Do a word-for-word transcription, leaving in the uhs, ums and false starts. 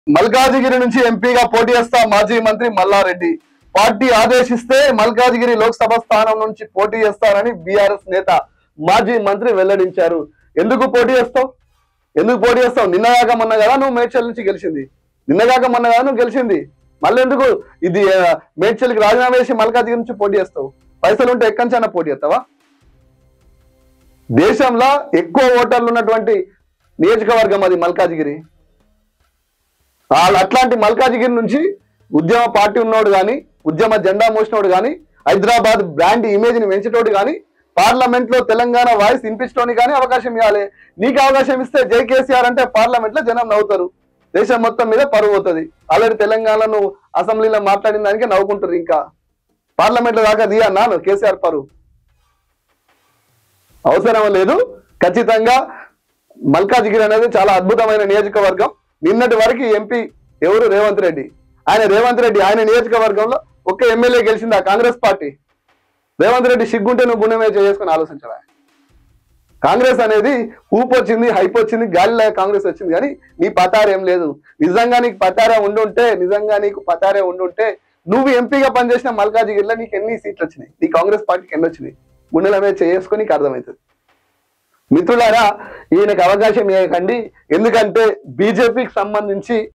మల్కాజిగిరి నుంచి ఎంపీగా పోటీ చేస్తా మాజీ మంత్రి మల్లారెడ్డి. పార్టీ ఆదేశిస్తే మల్కాజిగిరి లోక్సభ స్థానం నుంచి పోటీ చేస్తారని బీఆర్ఎస్ నేత మాజీ మంత్రి వెల్లడించారు. ఎందుకు పోటీ చేస్తావు ఎందుకు పోటీ చేస్తావు నిన్నగాక మొన్న కదా నువ్వు మేడ్చల్ నుంచి గెలిచింది. నిన్నగాక మొన్న కదా నువ్వు గెలిచింది. మళ్ళీ ఎందుకు ఇది మేడ్చల్కి రాజీనామా చేసి మల్కాజిగిరి నుంచి పోటీ చేస్తావు? పైసలు ఉంటే ఎక్కడి నుంచి అయినా పోటీ చేస్తావా? దేశంలో ఎక్కువ ఓటర్లు ఉన్నటువంటి నియోజకవర్గం అది మల్కాజిగిరి. అట్లాంటి మల్కాజిగిరి నుంచి ఉద్యమ పార్టీ ఉన్నోడు కానీ, ఉద్యమ జెండా మోసినోడు కానీ, హైదరాబాద్ బ్రాండ్ ఇమేజ్ ని పెంచేటోడు కానీ, పార్లమెంట్ లో తెలంగాణ వాయిస్ వినిపించడానికి కానీ అవకాశం ఇవ్వాలి. నీకు అవకాశం ఇస్తే జై కేసీఆర్ అంటే పార్లమెంట్ లో జనం నవ్వుతారు, దేశం మొత్తం మీద పరువు అవుతుంది. ఆల్రెడీ తెలంగాణలో అసెంబ్లీలో మాట్లాడిన దానికే నవ్వుకుంటారు. ఇంకా పార్లమెంట్ లో దాకా దియన్నా కేసీఆర్ పరువు అవసరం లేదు. ఖచ్చితంగా మల్కాజిగిరి అనేది చాలా అద్భుతమైన నియోజకవర్గం. నిన్నటి వరకు ఎంపీ ఎవరు? రేవంత్ రెడ్డి. ఆయన రేవంత్ రెడ్డి ఆయన నియోజకవర్గంలో ఒక్క ఎమ్మెల్యే గెలిచింది ఆ కాంగ్రెస్ పార్టీ. రేవంత్ రెడ్డి సిగ్గుంటే నువ్వు గుణమే చేసుకుని ఆలోచించవా? కాంగ్రెస్ అనేది ఊపు వచ్చింది, హైప్ వచ్చింది, గాలిలో కాంగ్రెస్ వచ్చింది, కానీ నీ పతారేం లేదు. నిజంగా నీకు పతారే ఉండుంటే నిజంగా నీకు పతారే ఉండుంటే నువ్వు ఎంపీగా పనిచేసిన మల్కాజిగిరిలో నీకు ఎన్ని సీట్లు వచ్చినాయి? నీ కాంగ్రెస్ పార్టీకి ఎన్ని వచ్చినాయి? గుండెల మీద చేసుకొని నీకు అర్థమవుతుంది. మిత్రులారా, ఈయనకు అవకాశం ఇవ్వకండి. ఎందుకంటే బీజేపీకి సంబంధించి